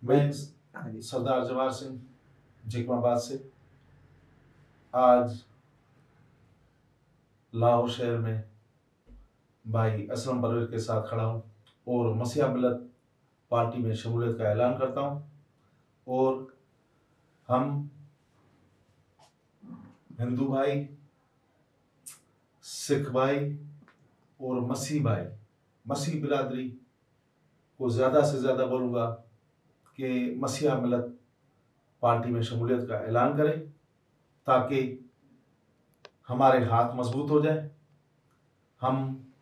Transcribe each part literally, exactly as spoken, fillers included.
मैं सरदार जवाहर सिंह जिकमाबाद से आज लाहौर शहर में भाई असलम परवेज के साथ खड़ा हूँ और मसीहा मिल्लत पार्टी में शमूलियत का ऐलान करता हूँ। और हम हिंदू भाई, सिख भाई और मसीह भाई, मसीह बिरादरी को ज़्यादा से ज़्यादा बोलूँगा कि मसीहा मिल्लत पार्टी में शमूलियत का ऐलान करें ताकि हमारे हाथ मजबूत हो जाए। हम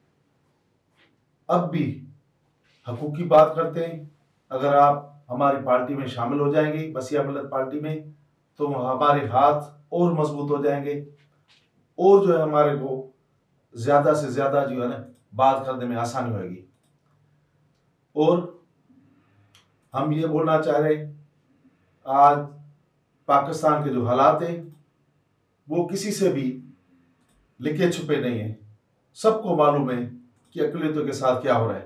अब भी हकूक़ की बात करते हैं। अगर आप हमारी पार्टी में शामिल हो जाएंगे, मसीहा मिल्लत पार्टी में, तो हमारे हाथ और मजबूत हो जाएंगे और जो है हमारे को ज़्यादा से ज़्यादा जो है ना बात करने में आसानी होगी। और हम ये बोलना चाह रहे हैं, आज पाकिस्तान के जो हालात हैं वो किसी से भी लिखे छुपे नहीं हैं। सबको मालूम है कि अक़लियतों के साथ क्या हो रहा है।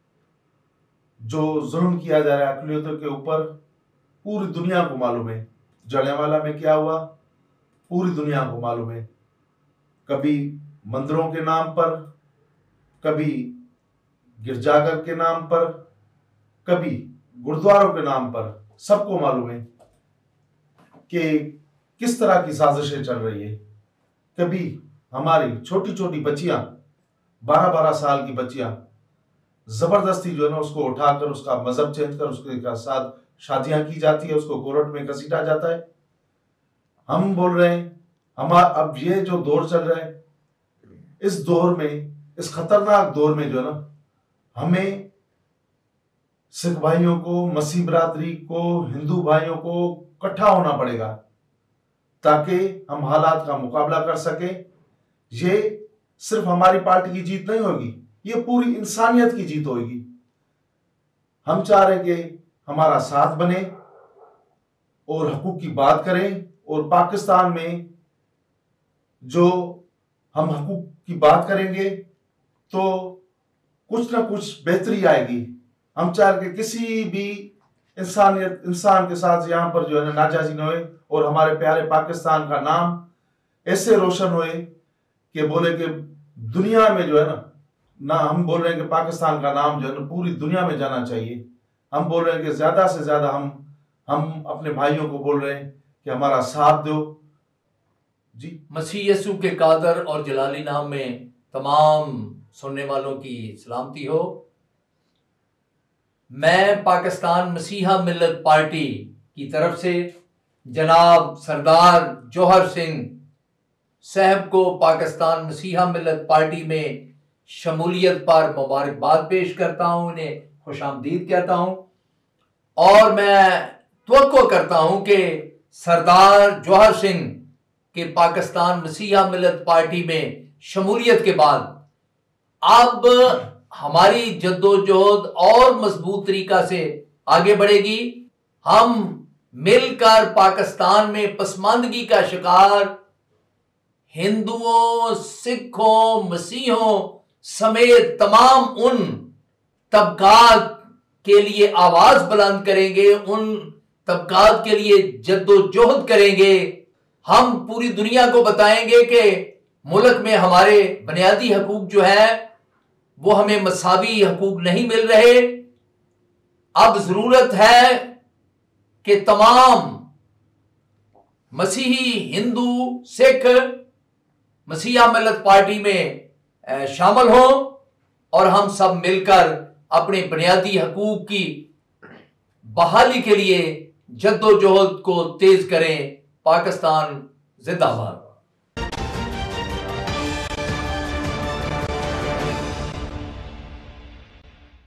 जो जुल्म किया जा रहा है अक़लियतों के ऊपर पूरी दुनिया को मालूम है। जलियांवाला में क्या हुआ पूरी दुनिया को मालूम है। कभी मंदिरों के नाम पर, कभी गिरजाघर के नाम पर, कभी गुरुद्वारों के नाम पर, सबको मालूम है कि किस तरह की साजिशें चल रही है। कभी हमारी छोटी छोटी बच्चियां, बारह बारह साल की बच्चियां जबरदस्ती जो है ना उसको उठाकर उसका मजहब चेंज कर उसके साथ शादियां की जाती है, उसको कोर्ट में घसीटा जाता है। हम बोल रहे हैं हमारा अब ये जो दौर चल रहा है, इस दौर में, इस खतरनाक दौर में जो है ना हमें सिख भाइयों को, मसीह बिरादरी को, हिंदू भाइयों को इकट्ठा होना पड़ेगा ताकि हम हालात का मुकाबला कर सके। ये सिर्फ हमारी पार्टी की जीत नहीं होगी, ये पूरी इंसानियत की जीत होगी। हम चाह रहे कि हमारा साथ बने और हकूक़ की बात करें और पाकिस्तान में जो हम हकूक़ की बात करेंगे तो कुछ ना कुछ बेहतरी आएगी। हम चाह रहे कि किसी भी इंसानियत इंसान के साथ यहाँ पर जो है ना नाजायज़ी न होए और हमारे प्यारे पाकिस्तान का नाम ऐसे रोशन होए कि बोले कि दुनिया में जो है ना ना हम बोल रहे हैं कि पाकिस्तान का नाम जो है ना पूरी दुनिया में जाना चाहिए। हम बोल रहे हैं कि ज़्यादा से ज़्यादा हम हम अपने भाइयों को बोल रहे हैं कि हमारा साथ दो जी। मसीह यसू के कादर और जलाली नाम में तमाम सुनने वालों की सलामती हो। मैं पाकिस्तान मसीहा मिल्लत पार्टी की तरफ से जनाब सरदार जौहर सिंह साहब को पाकिस्तान मसीहा मिल्लत पार्टी में शमूलियत पर मुबारकबाद पेश करता हूँ, उन्हें खुशामदीद कहता हूँ। और मैं तवक्को करता हूँ कि सरदार जौहर सिंह के पाकिस्तान मसीहा मिल्लत पार्टी में शमूलियत के बाद अब हमारी जद्दोजहद और मजबूत तरीका से आगे बढ़ेगी। हम मिलकर पाकिस्तान में पसमानदगी का शिकार हिंदुओं, सिखों, मसीहों समेत तमाम उन तबकात के लिए आवाज बुलंद करेंगे, उन तबकात के लिए जद्दोजहद करेंगे। हम पूरी दुनिया को बताएंगे कि मुल्क में हमारे बुनियादी हकूक जो है वो हमें मसावी हकूक नहीं मिल रहे। अब जरूरत है कि तमाम मसीही, हिंदू, सिख मसीहा मिल्लत पार्टी में शामिल हों और हम सब मिलकर अपने बुनियादी हकूक की बहाली के लिए जद्दोजहद को तेज करें। पाकिस्तान जिंदाबाद।